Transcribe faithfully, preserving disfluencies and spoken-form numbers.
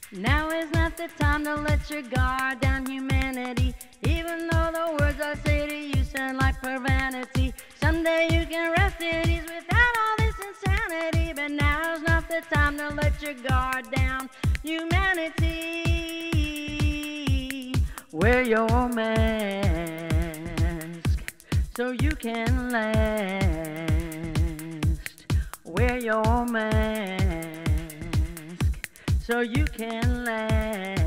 Now is not the time to let your guard down, humanity. Even though the words I say to you sound like profanity. Someday you can rest at ease without all this insanity. But now's not the time to let your guard down, humanity. Wear your mask so you can last. Wear your mask so you can last.